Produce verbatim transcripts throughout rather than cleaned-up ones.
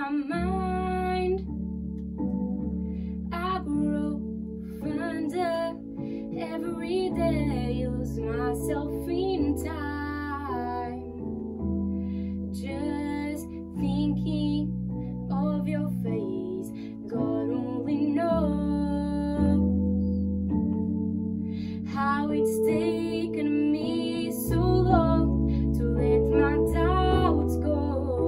my mind. I grow fonder every day, lose myself in time, just thinking of your face. God only knows how it's taken me so long to let my doubts go,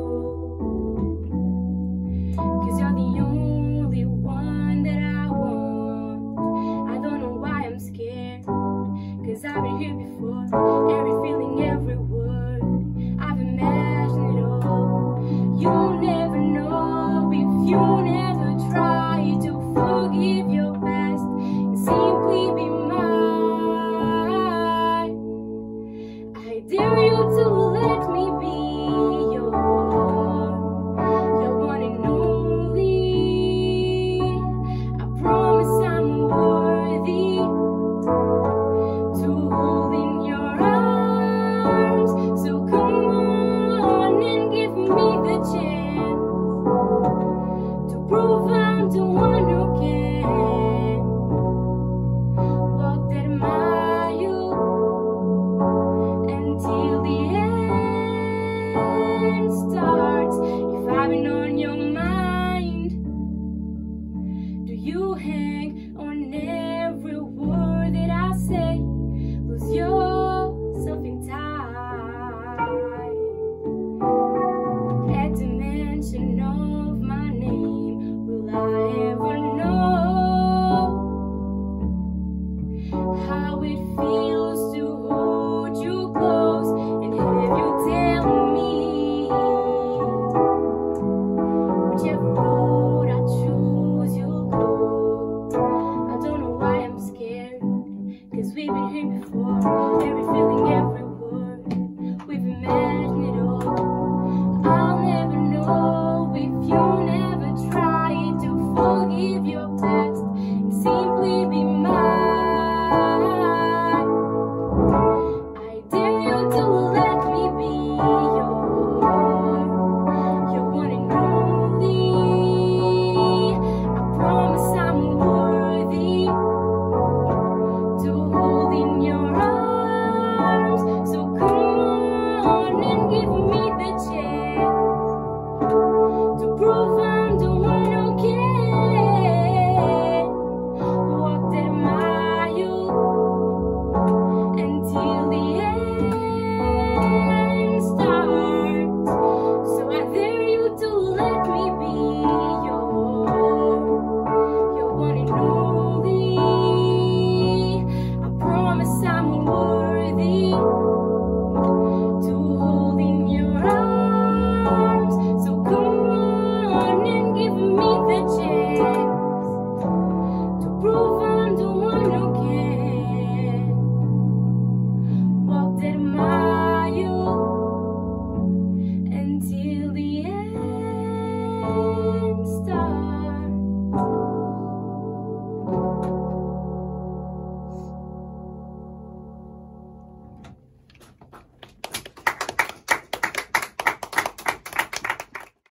'cause you're the only one that I want. I don't know why I'm scared, 'cause I've been here before. Every feeling, every word, I've imagined it all. You'll never know if you never try to forgive your past and simply be mine. I dare you to let me be your, your one and only. I promise I'm worthy to hold in your arms. So come on and give me the chance to prove I'm the one who can walk that mile until the end starts. If I've been on your mind, do you hang on every word that I say? Lose yourself in time. At the mention of my name, will I ever know how it feels to hold you close and have you tell me whichever road I choose you'll go? I don't know why I'm scared, 'cause we've been here before. Every feeling